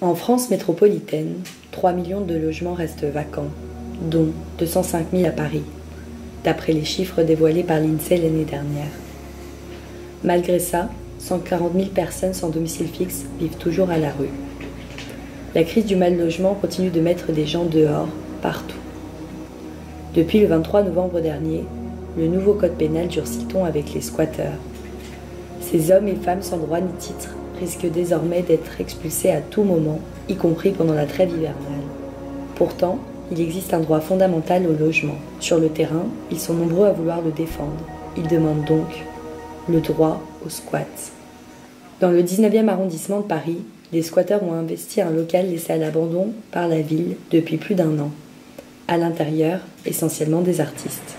En France métropolitaine, 3 millions de logements restent vacants, dont 205 000 à Paris, d'après les chiffres dévoilés par l'INSEE l'année dernière. Malgré ça, 140 000 personnes sans domicile fixe vivent toujours à la rue. La crise du mal-logement continue de mettre des gens dehors, partout. Depuis le 23 novembre dernier, le nouveau code pénal durcit ton avec les squatteurs. Ces hommes et femmes sans droit ni titre risquent désormais d'être expulsés à tout moment, y compris pendant la trêve hivernale. Pourtant, il existe un droit fondamental au logement. Sur le terrain, ils sont nombreux à vouloir le défendre. Ils demandent donc le droit au squat. Dans le 19e arrondissement de Paris, les squatteurs ont investi un local laissé à l'abandon par la ville depuis plus d'1 an. À l'intérieur, essentiellement des artistes.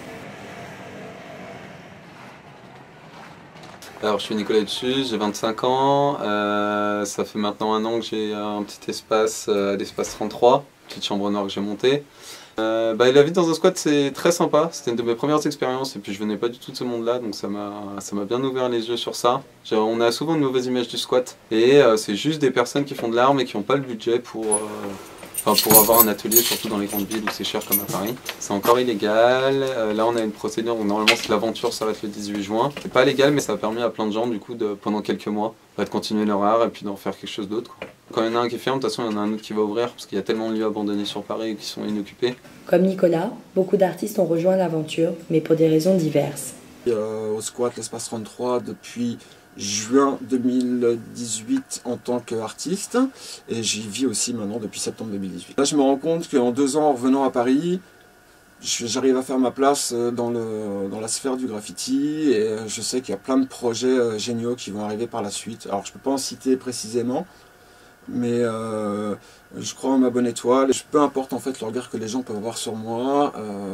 Alors je suis Nicolas Dessus, j'ai 25 ans, ça fait maintenant 1 an que j'ai un petit espace, l'espace 33, petite chambre noire que j'ai montée. La vie dans un squat c'est très sympa, c'était une de mes premières expériences et puis je venais pas du tout de ce monde là donc ça m'a bien ouvert les yeux sur ça. On a souvent une mauvaise image du squat et c'est juste des personnes qui font de l'art mais qui n'ont pas le budget pour avoir un atelier, surtout dans les grandes villes où c'est cher comme à Paris. C'est encore illégal, là on a une procédure où normalement si l'aventure s'arrête le 18 juin. C'est pas légal mais ça a permis à plein de gens du coup pendant quelques mois de continuer leur art et puis d'en faire quelque chose d'autre. Quand il y en a un qui ferme, de toute façon il y en a un autre qui va ouvrir parce qu'il y a tellement de lieux abandonnés sur Paris qui sont inoccupés. Comme Nicolas, beaucoup d'artistes ont rejoint l'aventure, mais pour des raisons diverses. Au squat l'espace 33 depuis juin 2018 en tant qu'artiste et j'y vis aussi maintenant depuis septembre 2018. Là je me rends compte qu'en 2 ans en revenant à Paris, j'arrive à faire ma place dans la sphère du graffiti et je sais qu'il y a plein de projets géniaux qui vont arriver par la suite. Alors je ne peux pas en citer précisément, mais je crois en ma bonne étoile. Peu importe en fait le regard que les gens peuvent avoir sur moi,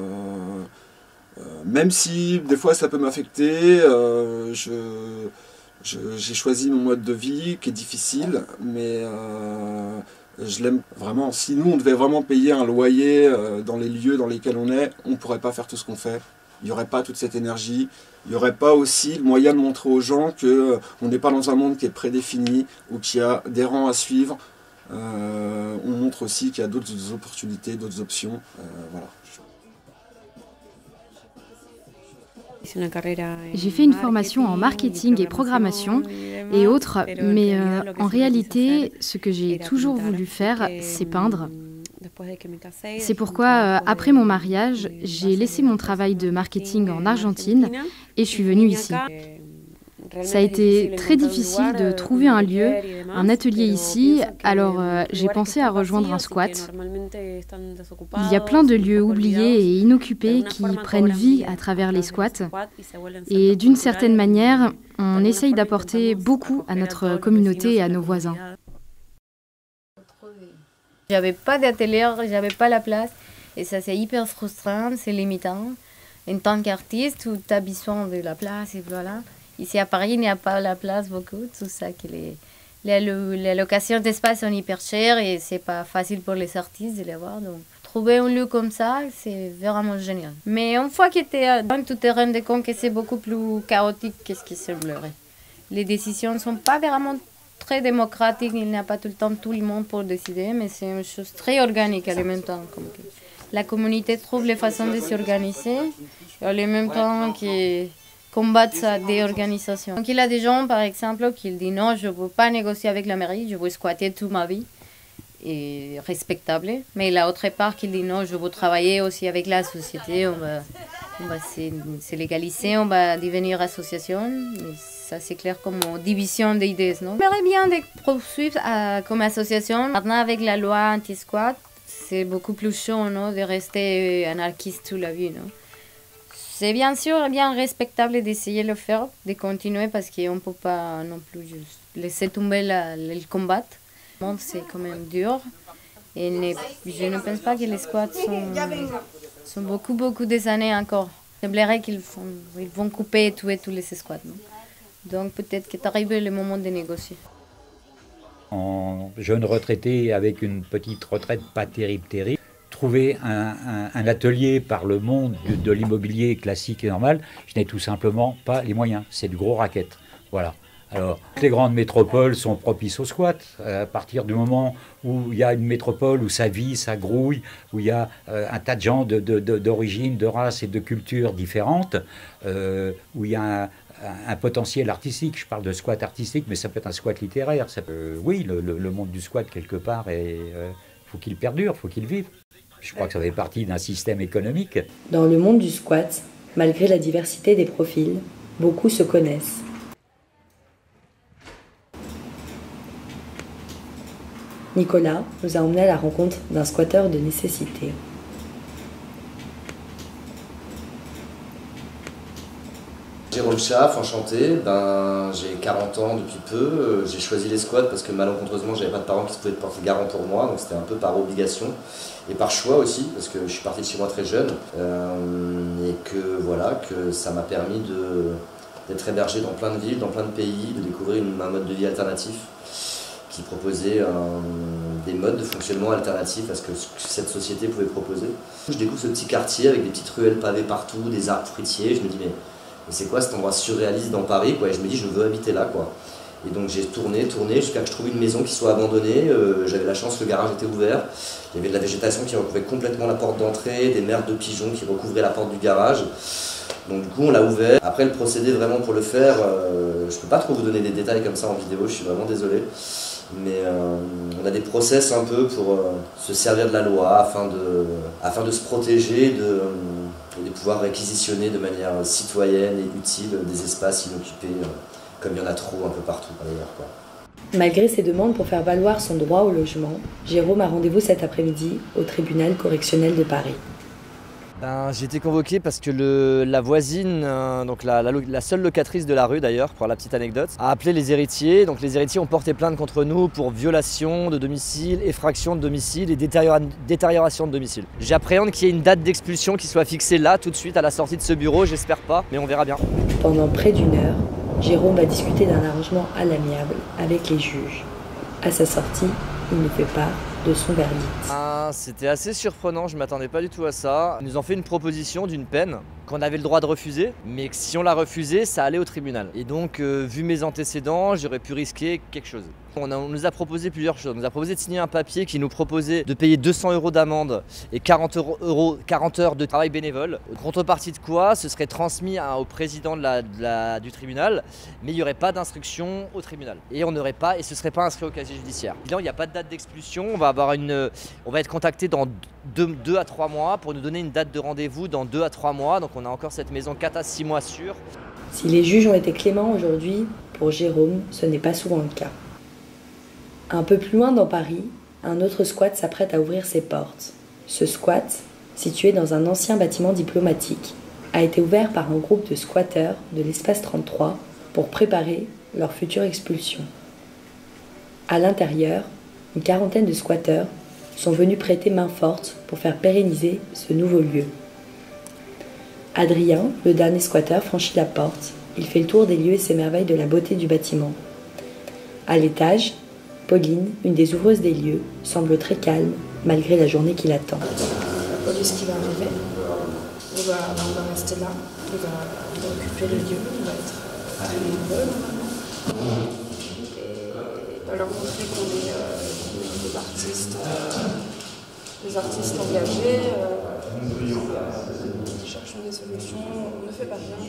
même si des fois ça peut m'affecter, j'ai choisi mon mode de vie qui est difficile, mais je l'aime vraiment. Si nous on devait vraiment payer un loyer dans les lieux dans lesquels on est, on ne pourrait pas faire tout ce qu'on fait. Il n'y aurait pas toute cette énergie, il n'y aurait pas aussi le moyen de montrer aux gens qu'on n'est pas dans un monde qui est prédéfini ou qu'il y a des rangs à suivre. On montre aussi qu'il y a d'autres opportunités, d'autres options. Voilà. J'ai fait une formation en marketing et programmation et autres, mais en réalité, ce que j'ai toujours voulu faire, c'est peindre. C'est pourquoi, après mon mariage, j'ai laissé mon travail de marketing en Argentine et je suis venue ici. Ça a été très difficile de trouver un lieu, un atelier ici, alors j'ai pensé à rejoindre un squat. Il y a plein de lieux oubliés et inoccupés qui prennent vie à travers les squats. Et d'une certaine manière, on essaye d'apporter beaucoup à notre communauté et à nos voisins. J'avais pas d'atelier, j'avais pas la place et ça c'est hyper frustrant, c'est limitant. En tant qu'artiste, tu as besoin de la place et voilà. Ici à Paris, il n'y a pas la place beaucoup, tout ça. Les locations d'espace sont hyper chères et c'est pas facile pour les artistes de les avoir. Donc, trouver un lieu comme ça, c'est vraiment génial. Mais une fois que tu es dans tu te rends compte que c'est beaucoup plus chaotique que ce qui semblerait. Les décisions ne sont pas vraiment très démocratiques, il n'y a pas tout le temps tout le monde pour décider, mais c'est une chose très organique en même temps. La communauté trouve les façons de s'organiser et en même temps que combattre sa déorganisation. Donc il y a des gens, par exemple, qui disent non, je ne veux pas négocier avec la mairie, je veux squatter toute ma vie, et respectable. Mais l'autre part qui dit non, je veux travailler aussi avec la société, on va se légaliser, on va devenir association. Mais ça c'est clair comme division d'idées, non? J'aimerais bien de poursuivre comme association. Maintenant avec la loi anti-squat, c'est beaucoup plus chaud, non, de rester anarchiste toute la vie, non? C'est bien sûr bien respectable d'essayer de le faire, de continuer parce qu'on ne peut pas non plus juste laisser tomber le combat. C'est quand même dur et je ne pense pas que les squats sont beaucoup des années encore. Il semblerait qu'ils vont couper et tuer tous les squats. Non? Donc peut-être qu'il est arrivé le moment de négocier. En jeune retraité avec une petite retraite pas terrible, trouver un atelier par le monde de l'immobilier classique et normal, je n'ai tout simplement pas les moyens. C'est du gros racket. Voilà. Alors, les grandes métropoles sont propices au squat. À partir du moment où il y a une métropole où ça vit, ça grouille, où il y a un tas de gens d'origine, de races et de cultures différentes, où il y a un potentiel artistique. Je parle de squat artistique, mais ça peut être un squat littéraire. Oui, le monde du squat, quelque part, faut qu'il perdure, faut qu'il vive. Je crois que ça fait partie d'un système économique. Dans le monde du squat, malgré la diversité des profils, beaucoup se connaissent. Nicolas nous a emmenés à la rencontre d'un squatteur de nécessité. Jérôme Schaff, enchanté, j'ai 40 ans depuis peu, j'ai choisi les squats parce que malencontreusement j'avais pas de parents qui se pouvaient porter garant pour moi, donc c'était un peu par obligation et par choix aussi parce que je suis parti de chez moi très jeune et que ça m'a permis d'être hébergé dans plein de villes, dans plein de pays, de découvrir un mode de vie alternatif qui proposait des modes de fonctionnement alternatifs à ce que cette société pouvait proposer. Je découvre ce petit quartier avec des petites ruelles pavées partout, des arbres fruitiers, je me dis mais c'est quoi cet endroit surréaliste dans Paris quoi, et je me dis je veux habiter là quoi. Et donc j'ai tourné jusqu'à ce que je trouve une maison qui soit abandonnée, j'avais la chance que le garage était ouvert, il y avait de la végétation qui recouvrait complètement la porte d'entrée, des merdes de pigeons qui recouvraient la porte du garage. Donc du coup on l'a ouvert. Après le procédé vraiment pour le faire, je peux pas trop vous donner des détails comme ça en vidéo, je suis vraiment désolé. Mais on a des process un peu pour se servir de la loi afin de se protéger et de pouvoir réquisitionner de manière citoyenne et utile des espaces inoccupés, comme il y en a trop un peu partout d'ailleurs, quoi. Malgré ses demandes pour faire valoir son droit au logement, Jérôme a rendez-vous cet après-midi au tribunal correctionnel de Paris. J'ai été convoqué parce que la voisine, donc la seule locatrice de la rue d'ailleurs, pour la petite anecdote, a appelé les héritiers. Donc les héritiers ont porté plainte contre nous pour violation de domicile, effraction de domicile et détérioration de domicile. J'appréhende qu'il y ait une date d'expulsion qui soit fixée là, tout de suite à la sortie de ce bureau, j'espère pas, mais on verra bien. Pendant près d'une heure, Jérôme va discuter d'un arrangement à l'amiable avec les juges. À sa sortie, il ne fait part de son verdict. C'était assez surprenant, je ne m'attendais pas du tout à ça. Ils nous ont fait une proposition d'une peine qu'on avait le droit de refuser, mais que si on la refusait, ça allait au tribunal. Et donc, vu mes antécédents, j'aurais pu risquer quelque chose. On nous a proposé plusieurs choses. On nous a proposé de signer un papier qui nous proposait de payer 200 € d'amende et 40 heures de travail bénévole. Contrepartie de quoi, ce serait transmis au président du tribunal, mais il n'y aurait pas d'instruction au tribunal. Et on n'aurait pas, et ce ne serait pas inscrit au casier judiciaire. Évidemment, il n'y a pas de date d'expulsion. On va être contacté dans 2 à 3 mois pour nous donner une date de rendez-vous dans 2 à 3 mois. Donc on a encore cette maison 4 à 6 mois sûre. Si les juges ont été cléments aujourd'hui, pour Jérôme, ce n'est pas souvent le cas. Un peu plus loin dans Paris, un autre squat s'apprête à ouvrir ses portes. Ce squat, situé dans un ancien bâtiment diplomatique, a été ouvert par un groupe de squatteurs de l'espace 33 pour préparer leur future expulsion. À l'intérieur, une quarantaine de squatteurs sont venus prêter main forte pour faire pérenniser ce nouveau lieu. Adrien, le dernier squatteur, franchit la porte. Il fait le tour des lieux et s'émerveille de la beauté du bâtiment. À l'étage, Pauline, une des ouvreuses des lieux, semble très calme malgré la journée qui l'attend. La police qui va arriver, on va rester là, on va occuper le lieu, on va être très nombreux. Et on va leur montrer qu'on est des artistes engagés, qui cherchons des solutions, on ne fait pas rien.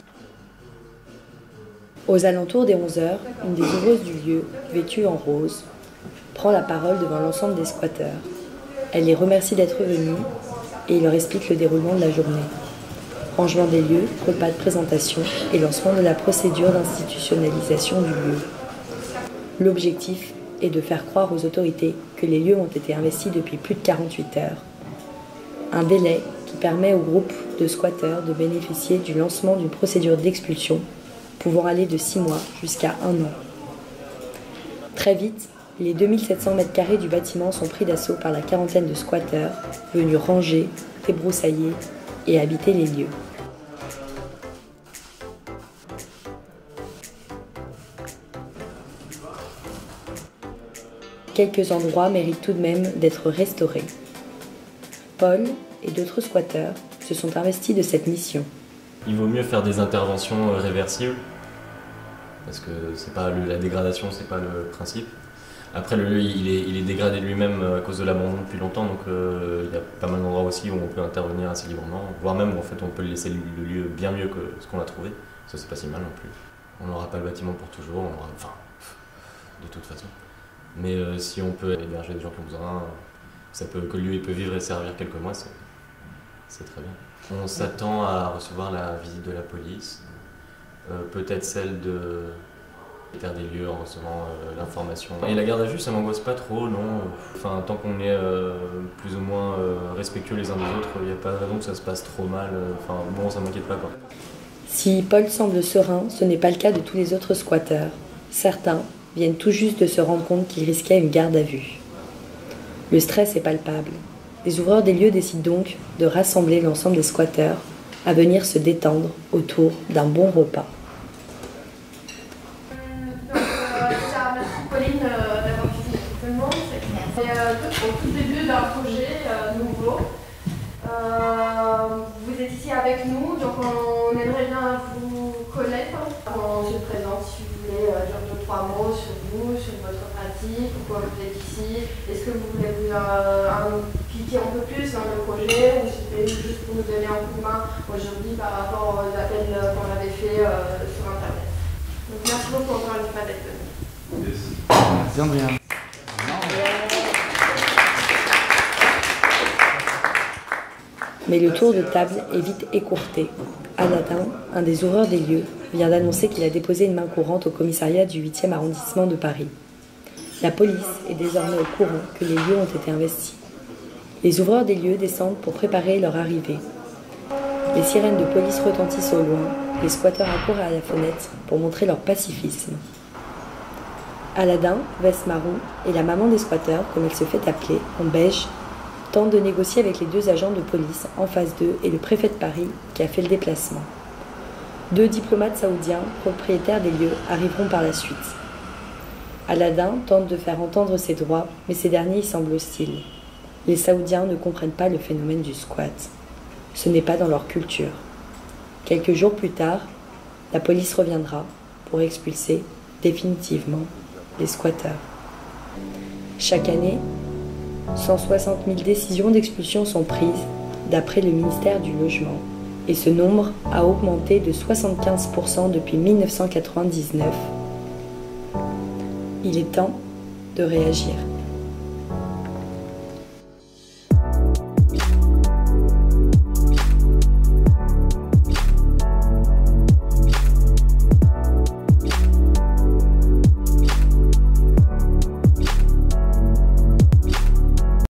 Aux alentours des 11h, une des ouvreuses du lieu, vêtue en rose, prend la parole devant l'ensemble des squatteurs. Elle les remercie d'être venus et leur explique le déroulement de la journée. Rangement des lieux, repas de présentation et lancement de la procédure d'institutionnalisation du lieu. L'objectif est de faire croire aux autorités que les lieux ont été investis depuis plus de 48 heures. Un délai qui permet au groupe de squatteurs de bénéficier du lancement d'une procédure d'expulsion pouvant aller de 6 mois jusqu'à 1 an. Très vite, les 2700 m² du bâtiment sont pris d'assaut par la quarantaine de squatteurs venus ranger, débroussailler et habiter les lieux. Quelques endroits méritent tout de même d'être restaurés. Paul et d'autres squatteurs se sont investis de cette mission. Il vaut mieux faire des interventions réversibles parce que c'est pas la dégradation, c'est pas le principe. Après, le lieu il est dégradé lui-même à cause de l'abandon depuis longtemps, donc il y a pas mal d'endroits aussi où on peut intervenir assez librement, voire même où en fait on peut laisser le lieu bien mieux que ce qu'on a trouvé. Ça, c'est pas si mal non plus. On n'aura pas le bâtiment pour toujours, enfin, de toute façon. Mais si on peut héberger des gens qui ont besoin, que le lieu peut vivre et servir quelques mois, c'est très bien. On s'attend à recevoir la visite de la police, peut-être celle de l'état des lieux en recevant l'information. Et la garde à vue, ça m'angoisse pas trop, non. Enfin, tant qu'on est plus ou moins respectueux les uns des autres, il n'y a pas de raison que ça se passe trop mal. Enfin, bon, ça m'inquiète pas, quoi. Si Paul semble serein, ce n'est pas le cas de tous les autres squatteurs. Certains viennent tout juste de se rendre compte qu'ils risquaient une garde à vue. Le stress est palpable. Les ouvreurs des lieux décident donc de rassembler l'ensemble des squatteurs à venir se détendre autour d'un bon repas. Déjà, merci Pauline d'avoir visité tout le monde. C'est au tout début d'un projet nouveau. Vous êtes ici avec nous, donc on aimerait bien vous connaître. On se présente si vous voulez dire 2-3 mots sur vous, sur votre pratique, pourquoi vous êtes ici. Est-ce que vous voulez vous impliquer un peu plus dans le projet ou c'était juste pour nous donner un coup de main aujourd'hui par rapport aux appels qu'on avait fait sur Internet. Donc merci beaucoup encore une fois d'être venu. Merci Andrea. Mais le tour de table est vite écourté. Aladin, un des ouvreurs des lieux, vient d'annoncer qu'il a déposé une main courante au commissariat du 8e arrondissement de Paris. La police est désormais au courant que les lieux ont été investis. Les ouvreurs des lieux descendent pour préparer leur arrivée. Les sirènes de police retentissent au loin, les squatteurs accourent à la fenêtre pour montrer leur pacifisme. Aladin, veste marron, et la maman des squatteurs, comme elle se fait appeler, en beige, tente de négocier avec les 2 agents de police en face d'eux et le préfet de Paris qui a fait le déplacement. 2 diplomates saoudiens, propriétaires des lieux, arriveront par la suite. Aladin tente de faire entendre ses droits, mais ces derniers y semblent hostiles. Les Saoudiens ne comprennent pas le phénomène du squat. Ce n'est pas dans leur culture. Quelques jours plus tard, la police reviendra pour expulser définitivement les squatteurs. Chaque année, 160 000 décisions d'expulsion sont prises, d'après le ministère du Logement, et ce nombre a augmenté de 75% depuis 1999. Il est temps de réagir.